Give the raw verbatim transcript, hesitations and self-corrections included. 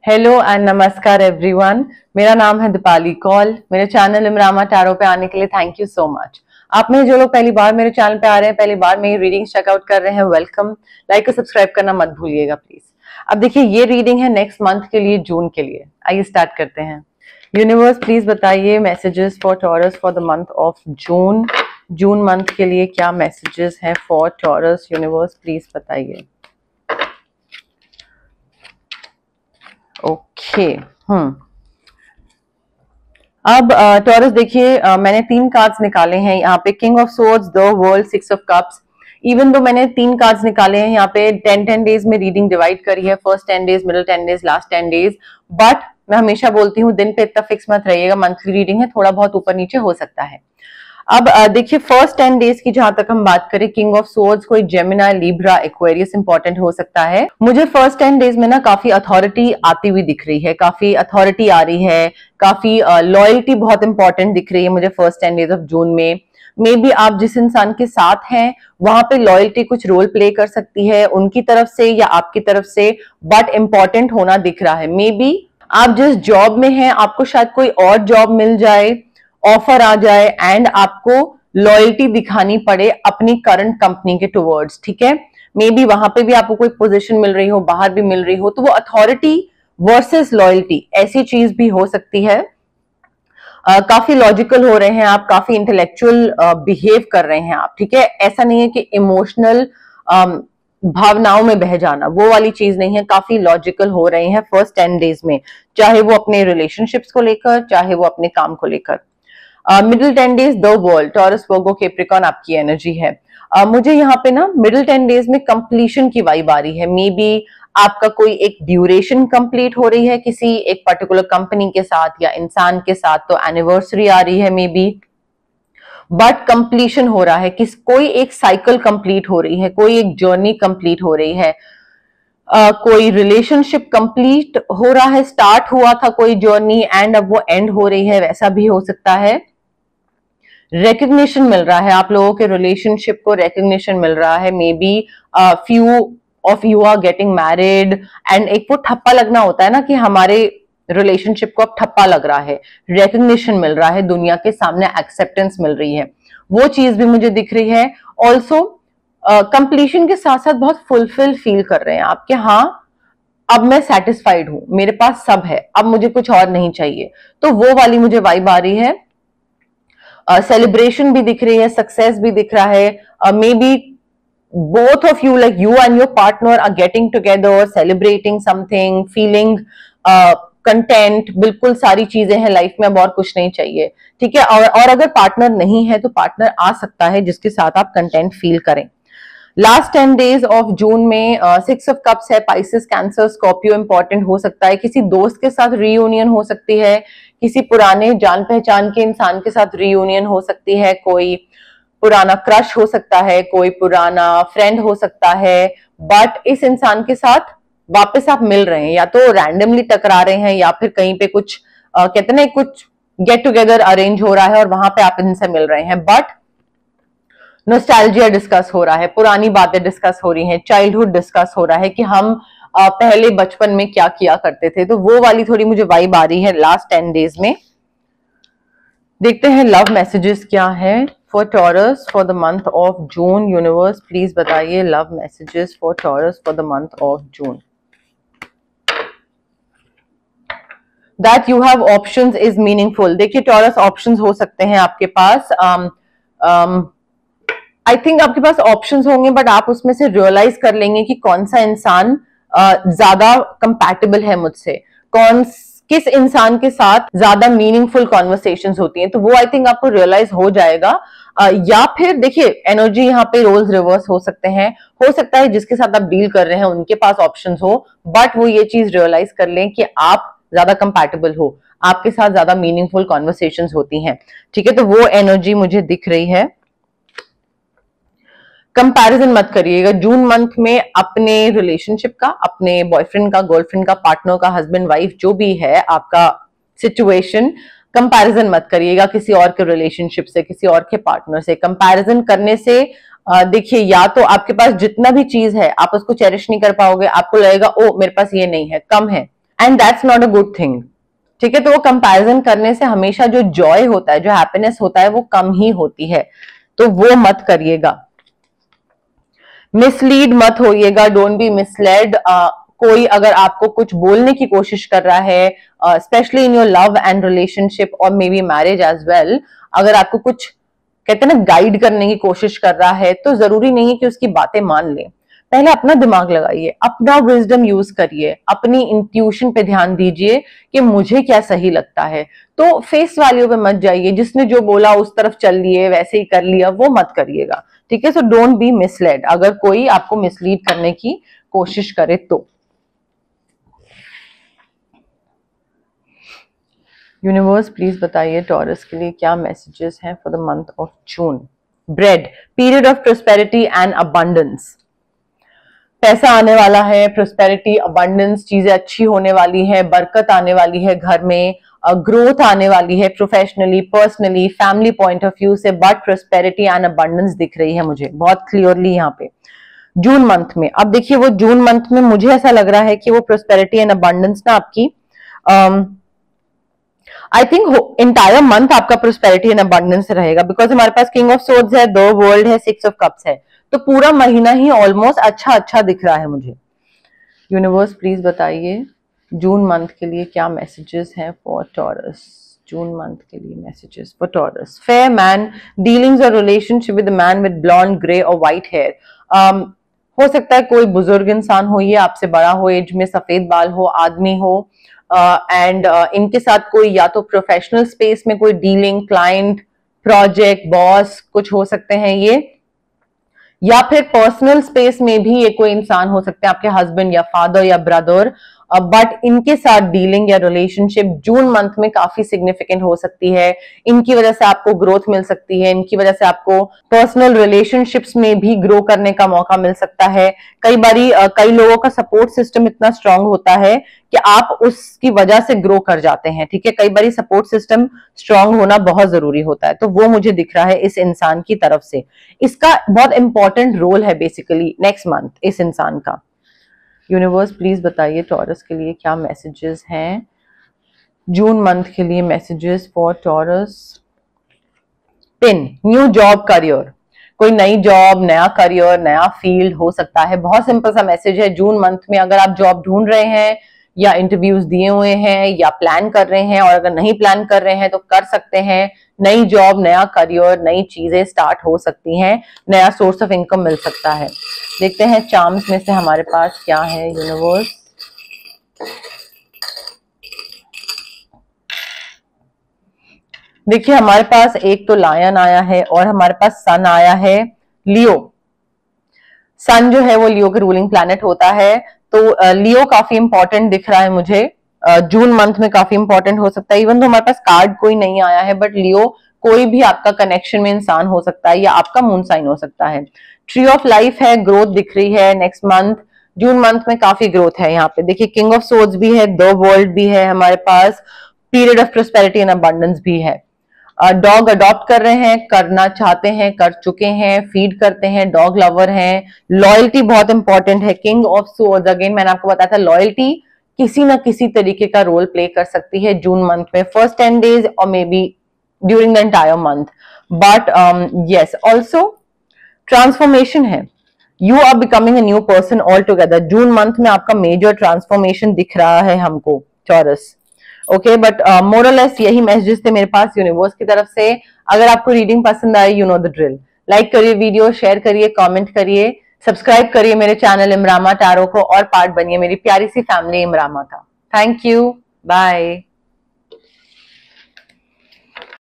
Hello and नमस्कार everyone. मेरा नाम है दीपाली कौल। मेरे चैनल इमरामा टैरो पे आने के लिए थैंक यू सो मच। आप में जो लोग पहली बार मेरे चैनल पे आ रहे हैं, पहली बार मेरी रीडिंग्स चेकआउट कर रहे हैं, वेलकम। लाइक और सब्सक्राइब करना मत भूलिएगा प्लीज। अब देखिए, ये रीडिंग है नेक्स्ट मंथ के लिए, जून के लिए। आइए स्टार्ट करते हैं। यूनिवर्स प्लीज बताइए messages for Taurus for the month of June. June month के लिए क्या मैसेजेस हैं फॉर टॉरस? यूनिवर्स प्लीज बताइए। ओके हम्म अब टॉरस देखिए, uh, मैंने तीन कार्ड्स निकाले हैं यहाँ पे। King of swords, the world, six of cups. Even though मैंने तीन कार्ड्स निकाले हैं यहाँ पे, टेन टेन डेज में रीडिंग डिवाइड करी है। First ten days, middle ten days, last ten days. But मैं हमेशा बोलती हूँ दिन पे इतना फिक्स मत रहिएगा, मंथली रीडिंग है, थोड़ा बहुत ऊपर नीचे हो सकता है। अब देखिए, फर्स्ट टेन डेज की जहां तक हम बात करें, किंग ऑफ सोर्ड्स कोई जेमिनी, लिब्रा, एक्वेरियस इंपॉर्टेंट हो सकता है। मुझे फर्स्ट टेन डेज में ना काफी अथॉरिटी आती हुई दिख रही है, काफी अथॉरिटी आ रही है, काफी लॉयल्टी बहुत इंपॉर्टेंट दिख रही है मुझे first ten days of June में। मे बी आप जिस इंसान के साथ हैं वहां पे लॉयल्टी कुछ रोल प्ले कर सकती है, उनकी तरफ से या आपकी तरफ से, बट इंपॉर्टेंट होना दिख रहा है। मे बी आप जिस जॉब में हैं आपको शायद कोई और जॉब मिल जाए, ऑफर आ जाए, एंड आपको लॉयल्टी दिखानी पड़े अपनी करंट कंपनी के टुवर्ड्स, ठीक है। मे बी वहां पे भी आपको कोई पोजीशन मिल रही हो, बाहर भी मिल रही हो, तो वो अथॉरिटी वर्सेस लॉयल्टी ऐसी चीज भी हो सकती है। uh, काफी लॉजिकल हो रहे हैं आप, काफी इंटेलेक्चुअल बिहेव कर रहे हैं आप, ठीक है। ऐसा नहीं है कि इमोशनल um, भावनाओं में बह जाना, वो वाली चीज नहीं है। काफी लॉजिकल हो रहे हैं फर्स्ट टेन डेज में, चाहे वो अपने रिलेशनशिप्स को लेकर, चाहे वो अपने काम को लेकर। Middle ten days, the world, Taurus, Virgo, Capricorn आपकी एनर्जी है। uh, मुझे यहाँ पे ना मिडिल टेन डेज में कंप्लीशन की वाइब आ रही है। मे बी आपका कोई एक ड्यूरेशन कंप्लीट हो रही है किसी एक पर्टिकुलर कंपनी के साथ या इंसान के साथ, तो एनिवर्सरी आ रही है मे बी, बट कंप्लीशन हो रहा है। किस कोई एक साइकिल कंप्लीट हो रही है, कोई एक जर्नी कंप्लीट हो रही है। Uh, कोई रिलेशनशिप कंप्लीट हो रहा है, स्टार्ट हुआ था कोई जर्नी एंड अब वो एंड हो रही है, वैसा भी हो सकता है। रिकग्निशन मिल रहा है, आप लोगों के रिलेशनशिप को रिकग्निशन मिल रहा है। Maybe few of you are getting married, and एक वो ठप्पा लगना होता है ना कि हमारे रिलेशनशिप को अब ठप्पा लग रहा है, रिकग्निशन मिल रहा है, दुनिया के सामने एक्सेप्टेंस मिल रही है, वो चीज भी मुझे दिख रही है। ऑल्सो कंप्लीशन uh, के साथ साथ बहुत फुलफिल फील कर रहे हैं आप कि हाँ अब मैं सेटिस्फाइड हूं, मेरे पास सब है, अब मुझे कुछ और नहीं चाहिए, तो वो वाली मुझे वाइब आ रही है। सेलिब्रेशन uh, भी दिख रही है, सक्सेस भी दिख रहा है। Maybe both of you, like you and your partner are getting together, celebrating something, feeling content, बिल्कुल सारी चीजें हैं लाइफ में, अब और कुछ नहीं चाहिए, ठीक है। और, और अगर पार्टनर नहीं है तो पार्टनर आ सकता है जिसके साथ आप कंटेंट फील करें। Last ten days of June में सिक्स ऑफ कप्स है, पाइसेस, कैंसर, स्कॉर्पियो इंपॉर्टेंट हो सकता है। किसी दोस्त के साथ रीयूनियन हो सकती है, किसी पुराने जान पहचान के इंसान के साथ रीयूनियन हो सकती है, कोई पुराना क्रश हो सकता है, कोई पुराना फ्रेंड हो सकता है, बट इस इंसान के साथ वापस आप मिल रहे हैं, या तो रैंडमली टकरा रहे हैं या फिर कहीं पे कुछ uh, कहते हैं कुछ गेट टुगेदर अरेंज हो रहा है और वहां पे आप इनसे मिल रहे हैं। बट नॉस्टैल्जिया डिस्कस हो रहा है, पुरानी बातें डिस्कस हो रही हैं, चाइल्डहुड डिस्कस हो रहा है कि हम आ, पहले बचपन में क्या किया करते थे, तो वो वाली थोड़ी मुझे वाइब आ रही है लास्ट टेन डेज में। देखते हैं लव मैसेजेस क्या है for Taurus for the month of June. Universe please बताइए love messages for Taurus for the month of June. That you have options is meaningful. देखिए टॉरस, ऑप्शंस हो सकते हैं आपके पास। um, um, आई थिंक आपके पास ऑप्शंस होंगे, बट आप उसमें से रियलाइज कर लेंगे कि कौन सा इंसान ज्यादा कंपैटिबल है मुझसे, कौन किस इंसान के साथ ज्यादा मीनिंगफुल कॉन्वर्सेशंस होती हैं, तो वो आई थिंक आपको रियलाइज हो जाएगा। uh, या फिर देखिए एनर्जी यहाँ पे रोल्स रिवर्स हो सकते हैं, हो सकता है जिसके साथ आप डील कर रहे हैं उनके पास ऑप्शंस हो, बट वो ये चीज रियलाइज कर लें कि आप ज्यादा कंपैटिबल हो, आपके साथ ज्यादा मीनिंगफुल कॉन्वर्सेशंस होती हैं, ठीक है। तो वो एनर्जी मुझे दिख रही है। कंपैरिजन मत करिएगा जून मंथ में अपने रिलेशनशिप का, अपने बॉयफ्रेंड का, गर्लफ्रेंड का, पार्टनर का, हस्बैंड वाइफ जो भी है आपका सिचुएशन, कंपैरिजन मत करिएगा किसी और के रिलेशनशिप से, किसी और के पार्टनर से। कंपैरिजन करने से देखिए या तो आपके पास जितना भी चीज है आप उसको चेरिश नहीं कर पाओगे, आपको लगेगा ओ मेरे पास ये नहीं है, कम है, and that's not a good thing, ठीक है। तो वो कंपैरिजन करने से हमेशा जो जॉय होता है, जो हैप्पीनेस होता है, वो कम ही होती है, तो वो मत करिएगा। मिसलीड मत होइएगा, डोंट बी मिसलेड। कोई अगर आपको कुछ बोलने की कोशिश कर रहा है, specially in your love and relationship और maybe marriage as well, अगर आपको कुछ कहते हैं ना गाइड करने की कोशिश कर रहा है, तो जरूरी नहीं है कि उसकी बातें मान ले। पहले अपना दिमाग लगाइए, अपना विजडम यूज करिए, अपनी इंट्यूशन पे ध्यान दीजिए कि मुझे क्या सही लगता है। तो फेस वैल्यू पे मत जाइए, जिसने जो बोला उस तरफ चल लिए, वैसे ही कर लिया, वो मत करिएगा, ठीक है। सो डोंट बी मिसलेड अगर कोई आपको मिसलीड करने की कोशिश करे तो। यूनिवर्स प्लीज बताइए टॉरस के लिए क्या मैसेजेस हैं for the month of June. Bread, period of prosperity and abundance. पैसा आने वाला है, प्रोस्पेरिटी, अबंडेंस, चीजें अच्छी होने वाली है, बरकत आने वाली है घर में, ग्रोथ uh, आने वाली है professionally, personally, family point of view से, बट प्रोस्पेरिटी एंड अबंडेंस दिख रही है मुझे बहुत क्लियरली यहाँ पे जून मंथ में। अब देखिए वो जून मंथ में मुझे ऐसा लग रहा है कि वो प्रोस्पेरिटी एंड अबंडेंस ना आपकी आई थिंक इंटायर मंथ आपका प्रोस्पेरिटी एंड अबंडेंस रहेगा, बिकॉज हमारे पास किंग ऑफ सोर्ड्स है, दो वर्ल्ड है, सिक्स ऑफ कप्स है, तो पूरा महीना ही ऑलमोस्ट अच्छा अच्छा दिख रहा है मुझे। यूनिवर्स प्लीज बताइए जून मंथ के लिए क्या मैसेजेस हैं फॉर टॉरस। जून मंथ के लिए messages for Taurus. Fair man, dealings और relationship with man with blonde, grey और व्हाइट हेयर। हो सकता है कोई बुजुर्ग इंसान हो, ये आपसे बड़ा हो, एज में, सफेद बाल हो, आदमी हो, एंड uh, uh, इनके साथ कोई या तो प्रोफेशनल स्पेस में कोई डीलिंग, क्लाइंट, प्रोजेक्ट, बॉस कुछ हो सकते हैं ये, या फिर पर्सनल स्पेस में भी ये कोई इंसान हो सकते हैं, आपके हस्बैंड या फादर या ब्रदर, बट इनके साथ डीलिंग या रिलेशनशिप जून मंथ में काफी सिग्निफिकेंट हो सकती है। इनकी वजह से आपको ग्रोथ मिल सकती है, इनकी वजह से आपको पर्सनल रिलेशनशिप्स में भी ग्रो करने का मौका मिल सकता है। कई बारी कई लोगों का सपोर्ट सिस्टम इतना स्ट्रांग होता है कि आप उसकी वजह से ग्रो कर जाते हैं, ठीक है। कई बारी सपोर्ट सिस्टम स्ट्रांग होना बहुत जरूरी होता है, तो वो मुझे दिख रहा है इस इंसान की तरफ से। इसका बहुत इंपॉर्टेंट रोल है बेसिकली नेक्स्ट मंथ इस इंसान का। यूनिवर्स प्लीज बताइए टॉरस के लिए क्या मैसेजेस हैं जून मंथ के लिए। Messages for Taurus. Pin, new job, career, कोई नई जॉब, नया करियर, नया फील्ड हो सकता है। बहुत सिंपल सा मैसेज है जून मंथ में। अगर आप जॉब ढूंढ रहे हैं या इंटरव्यूज दिए हुए हैं या प्लान कर रहे हैं, और अगर नहीं प्लान कर रहे हैं तो कर सकते हैं। नई जॉब, नया करियर, नई चीजें स्टार्ट हो सकती हैं, नया सोर्स ऑफ इनकम मिल सकता है। देखते हैं चार्म्स में से हमारे पास क्या है यूनिवर्स। देखिए हमारे पास एक तो लायन आया है और हमारे पास सन आया है, लियो। सन जो है वो लियो के रूलिंग प्लैनेट होता है, तो लियो काफी इंपॉर्टेंट दिख रहा है मुझे जून मंथ में, काफी इंपॉर्टेंट हो सकता है। इवन तो हमारे पास कार्ड कोई नहीं आया है, बट लियो कोई भी आपका कनेक्शन में इंसान हो सकता है या आपका मून साइन हो सकता है। ट्री ऑफ लाइफ है, ग्रोथ दिख रही है नेक्स्ट मंथ। जून मंथ में काफी ग्रोथ है यहाँ पे। देखिए किंग ऑफ सोर्ड्स भी है, दो वर्ल्ड भी है हमारे पास, period of prosperity and abundance भी है। डॉग अडॉप्ट कर रहे हैं, करना चाहते हैं, कर चुके हैं, फीड करते हैं, डॉग लवर हैं। लॉयल्टी बहुत इंपॉर्टेंट है। किंग ऑफ सोर्ड्स, अगेन मैंने आपको बताया था लॉयल्टी किसी ना किसी तरीके का रोल प्ले कर सकती है जून मंथ में, फर्स्ट टेन डेज और maybe during the entire month. But yes also transformation है, you are becoming a new person all together. June month में आपका मेजर ट्रांसफॉर्मेशन दिख रहा है हमको टॉरस। ओके, बट मोरलेस यही मैसेजेस थे मेरे पास यूनिवर्स की तरफ से। अगर आपको रीडिंग पसंद आई, you know the drill, like करिए वीडियो, शेयर करिए, कमेंट करिए, सब्सक्राइब करिए मेरे चैनल इमरामा टैरो को और पार्ट बनिए मेरी प्यारी सी फैमिली इमरामा का। Thank you, bye.